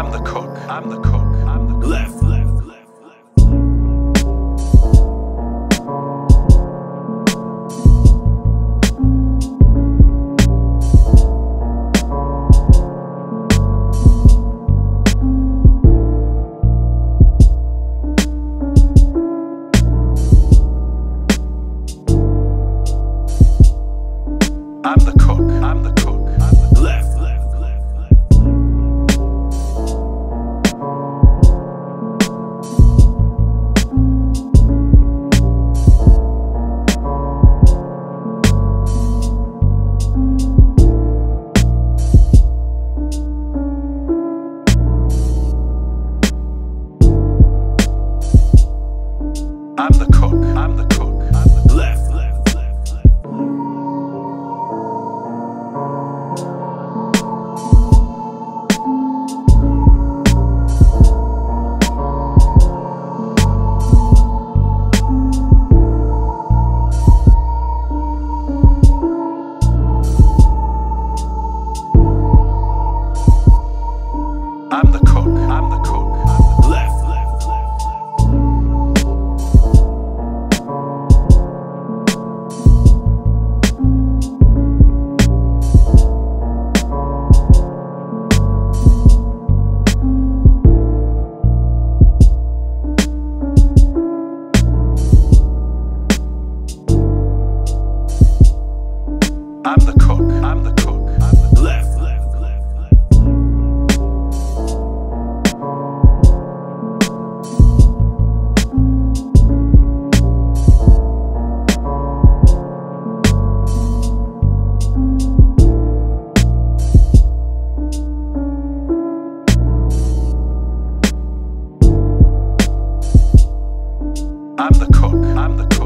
I'm the cook. I'm the cook. I'm the cook. Left. I'm the cook. I'm the cook. I'm the left. I'm the cook. I'm the cook. I'm the left. I'm the cook. I'm the cook. I'm the left. I'm the cook. I'm the cook. I'm the left. I'm the cook. I'm the cook.